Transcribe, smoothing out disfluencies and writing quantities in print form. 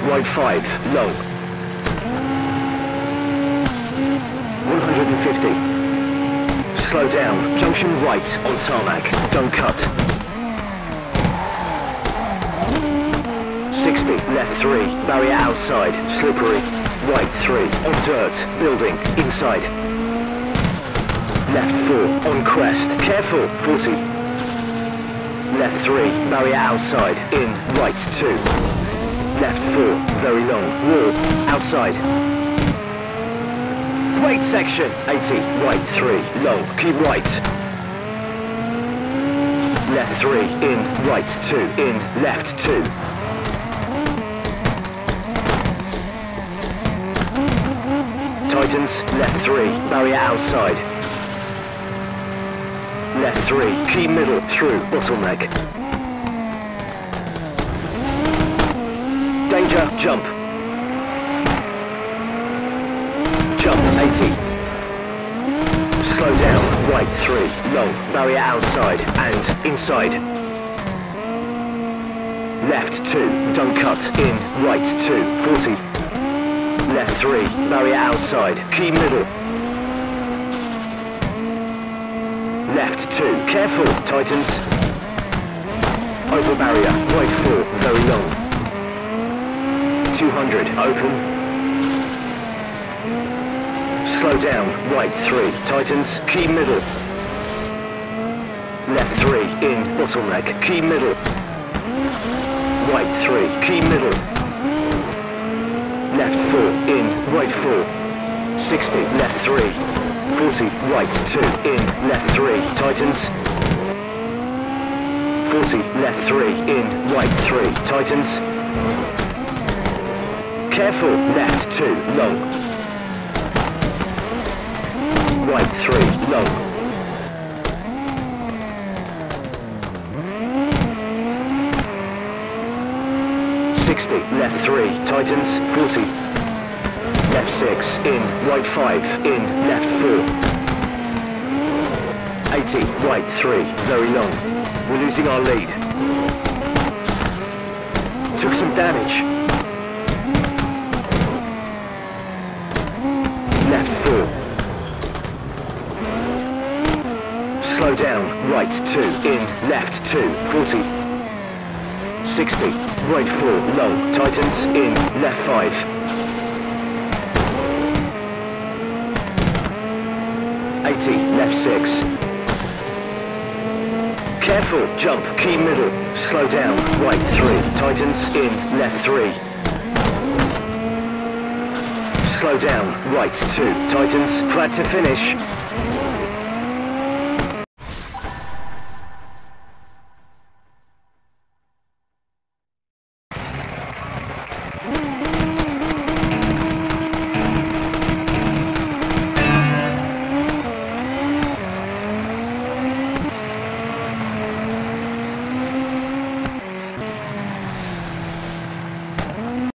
Right 5, long. 150. Slow down, junction right on tarmac, don't cut. 60, left 3, barrier outside, slippery. Right 3, on dirt, building, inside. Left 4, on crest, careful, 40. Left 3, barrier outside, in, right 2. Left 4, very long, wall, outside. Great section, 80, right 3, long, keep right. Left 3, in, right 2, in, left 2. Tightens, left 3, barrier outside. Left 3, key middle, through, bottleneck. Danger, jump. Jump, 80. Slow down, right 3, long, barrier outside, and inside. Left 2, don't cut, in, right 2, 40. Left 3, barrier outside, key middle. Left 2, careful, tightens. Over barrier, right 4, very long. 200, open. Slow down, right 3, tightens, key middle. Left 3, in, bottleneck, key middle. Right 3, key middle. Left 4, in, right 4. 60, left 3. 40, right 2, in, left 3, tightens. 40, left 3, in, right 3, tightens. Careful, left 2, long. Right 3, long. Left 3, tightens, 40. Left 6, in, right 5, in, left 4. 80, right 3, very long. We're losing our lead. Took some damage. Left 4. Slow down, right 2, in, left 2, 40. 60, right 4, long, tightens, in, left 5. 80, left 6. Careful, jump, key middle, slow down, right 3, tightens, in, left 3. Slow down, right 2, tightens, flat to finish.